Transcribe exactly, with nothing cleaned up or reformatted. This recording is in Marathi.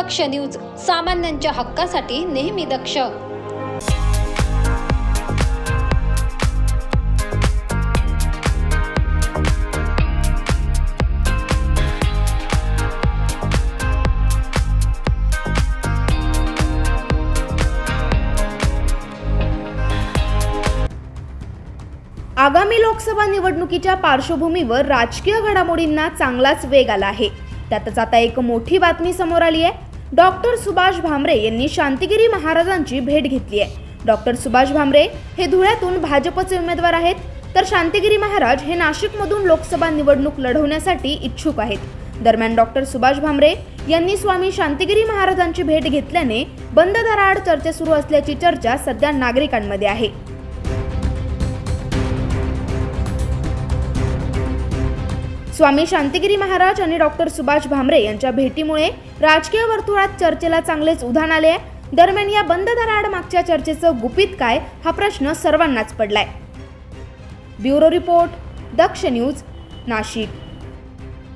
दक्ष न्यूज, सामान्यांच्या हक्कासाठी नेहमी दक्ष। आगामी लोकसभा निवडणुकीच्या पार्श्वभूमीवर राजकीय घडामोडींना चांगलाच वेग आला आहे। त्यातच आता एक मोठी बातमी समोर आली आहे। डॉक्टर सुभाष भामरे यांनी शांतिगिरी महाराजांची भेट घेतली आहे। डॉक्टर सुभाष भामरे हे धुळ्यातून भाजपचे उमेदवार आहेत, तर शांतिगिरी महाराज हे नाशिकमधून लोकसभा निवडणूक लढवण्यासाठी इच्छुक आहेत। दरम्यान डॉक्टर सुभाष भामरे यांनी स्वामी शांतिगिरी महाराजांची भेट घेतल्याने बंद दाराआड चर्चा सुरू असल्याची चर्चा सध्या नागरिकांमध्ये आहे। स्वामी शांतिगिरी महाराज आणि डॉक्टर सुभाष भामरे यांच्या भेटीमुळे राजकीय वर्तुळात चर्चेला चांगलेच उधाण आले आहे। दरम्यान या बंद दाराआड मागच्या चर्चेचं गुपित काय हा प्रश्न सर्वांनाच पडलाय। Bureau report, Daksh news, Nashik.